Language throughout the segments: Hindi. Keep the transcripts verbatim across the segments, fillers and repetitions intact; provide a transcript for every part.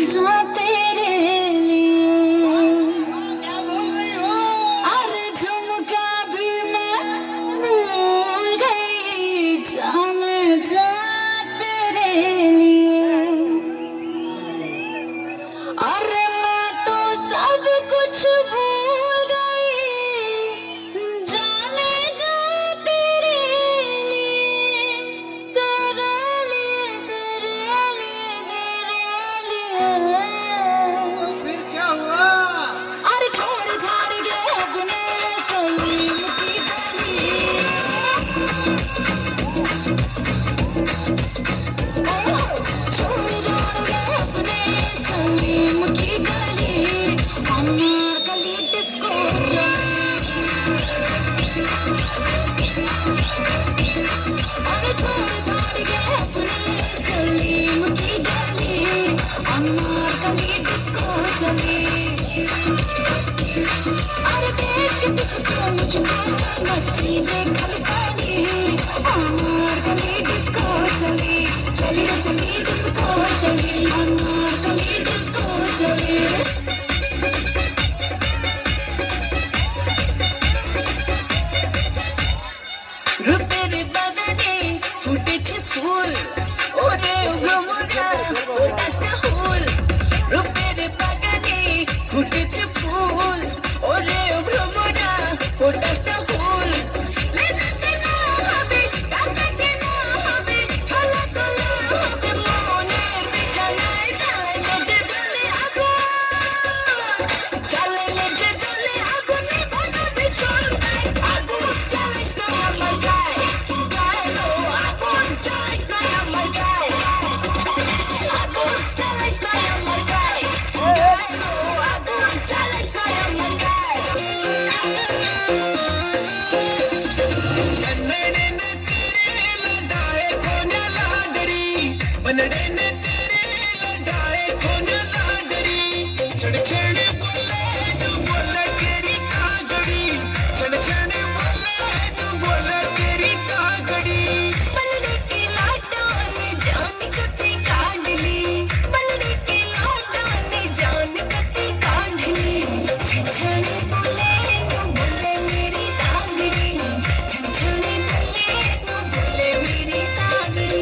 जा तेरे लिए। क्या बोल रही हो? अरे झुमका भी मैं भूल गई, जाने जा तेरे लिए। अरे मैं तो सब कुछ भूल गई, जाने जा तेरे लिए, तेरे लिए, तेरे लिए, तेरे लिए। फिर क्या हुआ? अरे छोड़ छाड़ के अपने सलीम की गली, छोड़ छोड़ के अपने सलीम की गली, अनार गली डिस्को चली। अरे छोड़ छोड़ के अपने सलीम की गली, अनार गली डिस्को चली। अरे देख के तुझको मुझको नची देखल गली, अनार गली डिस्को चली, चली रे चली डिस्को चली, अनार गली डिस्को चली। रुपे रे बदने फुटे छे फूल, ओरे उगमुरा फुटाste फूल। रुपे रे बदने फुटे छे फूल, ओरे उगमुरा फुटाste फूल। लेनाते ना হবে, কাটাতে না হবে, ছলা তোলা হবে মনের বিছানায়। জ্বালাইলে যে জ্বলে আগুন, জ্বালাইলে যে জ্বলে আগুন, নিভানো ভীষণ তাই। আগুন জ্বালাইস না আমার গায়ে, গায়ে লো আগুন জ্বালাইস না আমার গায়ে, আগুন জ্বালাইস না আমার গায়ে, গায়ে লো আগুন জ্বালাইস না আমার গায়ে। चन्नड़े ने तेरे लड़ाए खोना लाडरी, बनड़े ने तेरे लड़ाए खोना लाडरी। छड़ छड़ बोले तू बोले तेरी कागड़ी, छड़ छड़ बोले तू बोले तेरी कागड़ी। बलड़े के लाडा ने जान कती काढ़ली, बलड़े के लाडा ने जान कती काढ़ली। छछने बोले तू बोले मेरी तागड़ी, छछने बोले तू बोले मेरी तागड़ी।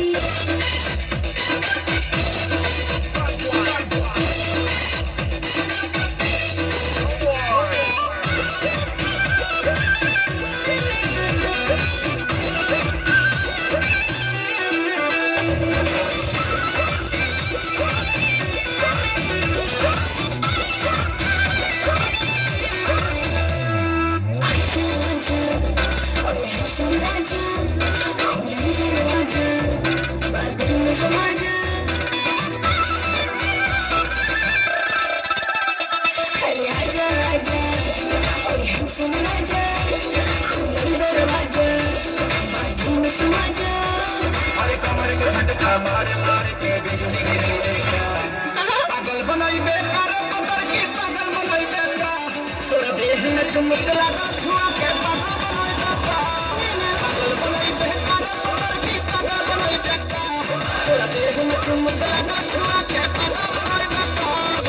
आजा आजा ओए हंसने राजा, खोल दरवाजा, बादल में समा जा। अरे आजा आजा ओए हंसने राजा, खोल दरवाजा, बादल में समा जा। अरे कमर के झटका मारे मारे के बिजली गिरी देखा, पागल बनाई बेकार पकड़ के पागल बनाई बेकार। तोरा देह में चुमुक लगा छुआ के पागल बनाई बेकार, पागल बनाई बेकार पकड़ के पागल बनाई बेकार। तोरा देह में चुमुक लगा छुआ के पागल बनाई बेकार।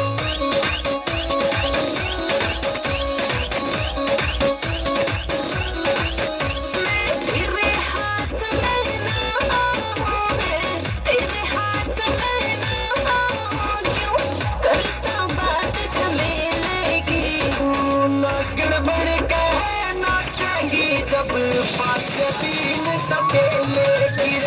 तेरे हाथ में ना हो, तेरे हाथ में ना हो, क्यों करता बात झमेले की। नागिन बन के नाचेगी जब पाँच तीन सकेले की।